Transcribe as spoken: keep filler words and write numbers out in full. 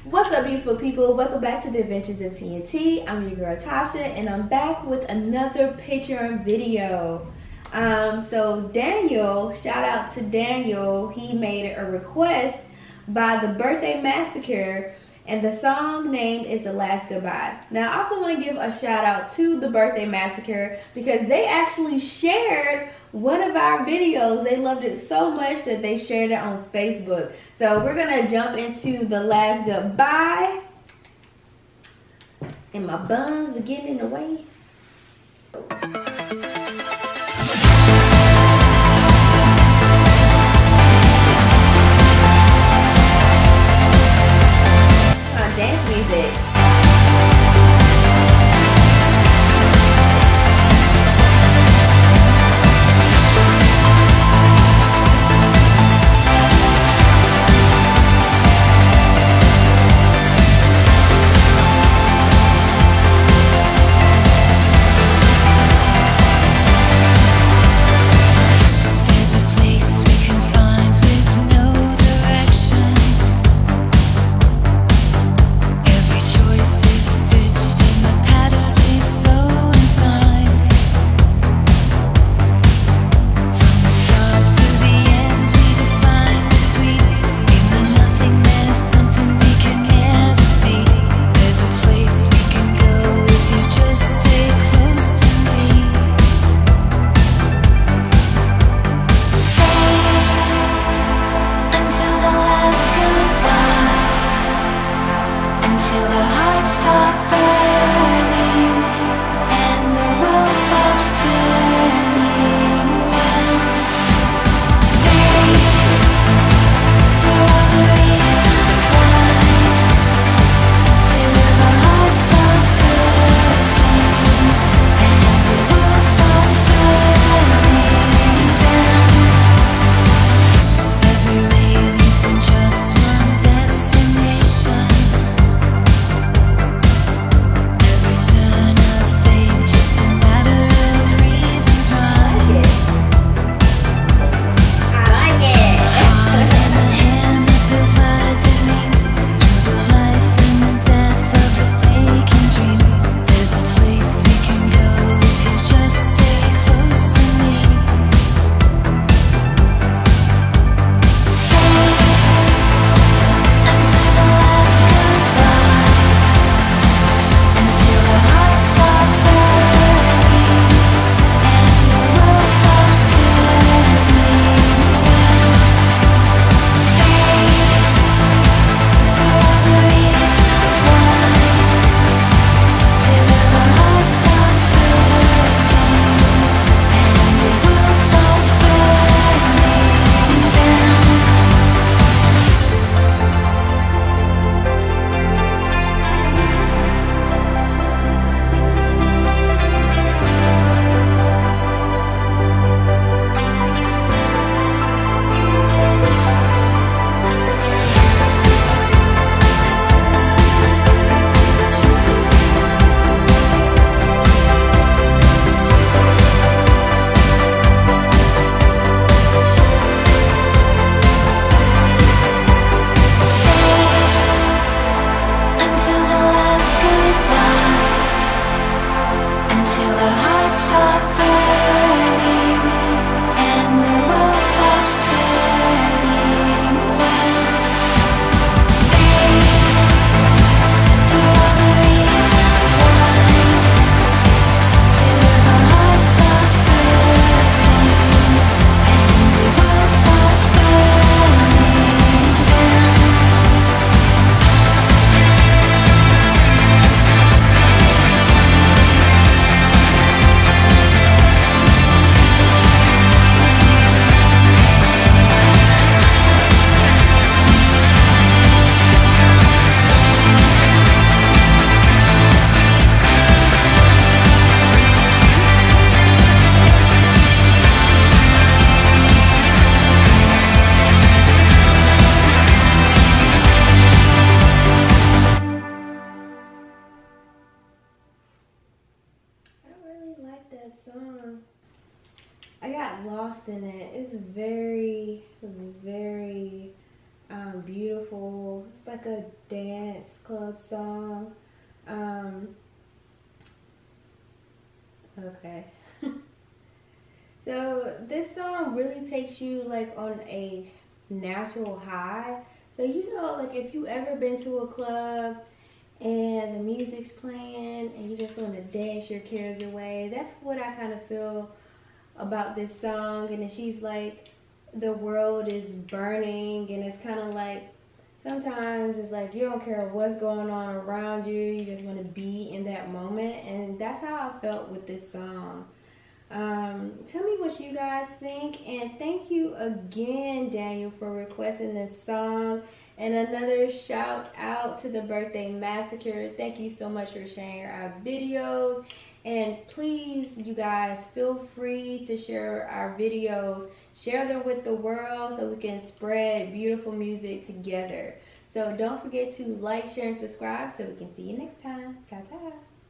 What's up, beautiful people? Welcome back to the Adventures of T N T. I'm your girl Tasha, and I'm back with another Patreon video. Um, so Daniel, shout out to Daniel, he made a request by the Birthday Massacre, and the song name is The Last Goodbye. Now, I also want to give a shout out to the Birthday Massacre because they actually shared one of our videos. They loved it so much that they shared it on Facebook. So we're gonna jump into The Last Goodbye. And my buns are getting in the way. Uh, dance music. I got lost in it. It's very, very Um, beautiful. It's like a dance club song. Um, okay. So this song really takes you like on a natural high. So you know, like if you ever been to a club and the music's playing and you just want to dance your cares away, that's what I kind of feel about this song. And then she's like, the world is burning, and it's kind of like, sometimes it's like you don't care what's going on around you, you just want to be in that moment. And that's how I felt with this song. Um, tell me what you guys think, and thank you again, Daniel, for requesting this song. And another shout out to the Birthday Massacre. Thank you so much for sharing our videos, and please, you guys, feel free to share our videos, share them with the world so we can spread beautiful music together. So don't forget to like, share, and subscribe so we can see you next time. Ta-ta.